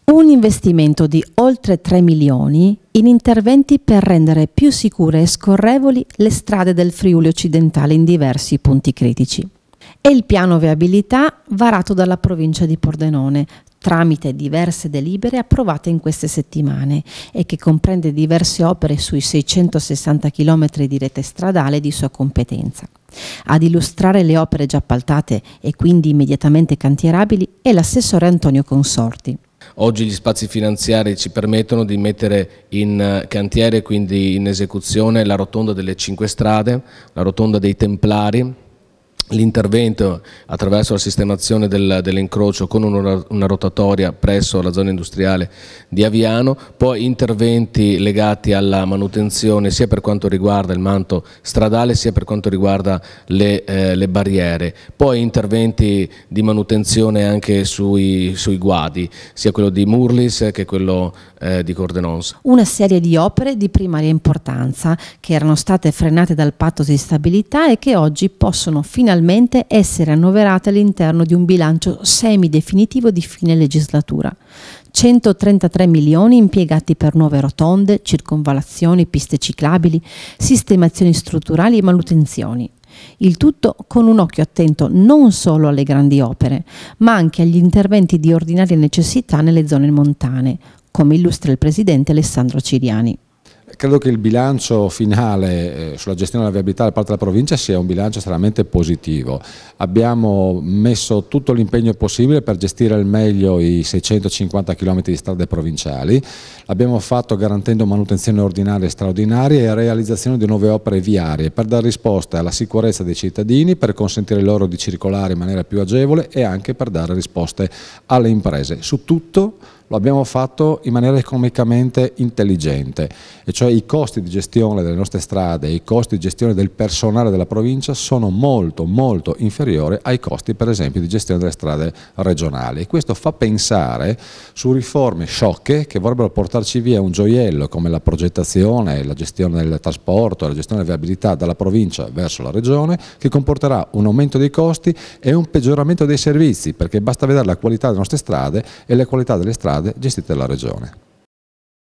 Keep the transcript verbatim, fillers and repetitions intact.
Un investimento di oltre tre milioni in interventi per rendere più sicure e scorrevoli le strade del Friuli occidentale in diversi punti critici. È il piano viabilità varato dalla provincia di Pordenone tramite diverse delibere approvate in queste settimane e che comprende diverse opere sui seicentosessanta chilometri di rete stradale di sua competenza. Ad illustrare le opere già appaltate e quindi immediatamente cantierabili è l'assessore Antonio Consorti. Oggi gli spazi finanziari ci permettono di mettere in cantiere, quindi in esecuzione, la rotonda delle Cinque Strade, la rotonda dei Templari, l'intervento attraverso la sistemazione del, dell'incrocio con una, una rotatoria presso la zona industriale di Aviano, poi interventi legati alla manutenzione sia per quanto riguarda il manto stradale sia per quanto riguarda le, eh, le barriere, poi interventi di manutenzione anche sui, sui guadi, sia quello di Murlis che quello eh, di Cordenons. Una serie di opere di primaria importanza che erano state frenate dal patto di stabilità e che oggi possono finalmente essere annoverate all'interno di un bilancio semidefinitivo di fine legislatura. centotrentatré milioni impiegati per nuove rotonde, circonvallazioni, piste ciclabili, sistemazioni strutturali e manutenzioni. Il tutto con un occhio attento non solo alle grandi opere, ma anche agli interventi di ordinaria necessità nelle zone montane, come illustra il presidente Alessandro Ciriani. Credo che il bilancio finale eh, sulla gestione della viabilità da parte della provincia sia un bilancio estremamente positivo. Abbiamo messo tutto l'impegno possibile per gestire al meglio i seicentocinquanta chilometri di strade provinciali. L'abbiamo fatto garantendo manutenzione ordinaria e straordinaria e realizzazione di nuove opere viarie per dare risposte alla sicurezza dei cittadini, per consentire loro di circolare in maniera più agevole e anche per dare risposte alle imprese. Su tutto lo abbiamo fatto in maniera economicamente intelligente, e cioè i costi di gestione delle nostre strade e i costi di gestione del personale della provincia sono molto molto inferiori ai costi per esempio di gestione delle strade regionali, e questo fa pensare su riforme sciocche che vorrebbero portarci via un gioiello come la progettazione, la gestione del trasporto, la gestione della viabilità dalla provincia verso la regione, che comporterà un aumento dei costi e un peggioramento dei servizi, perché basta vedere la qualità delle nostre strade e la qualità delle strade gestite dalla regione.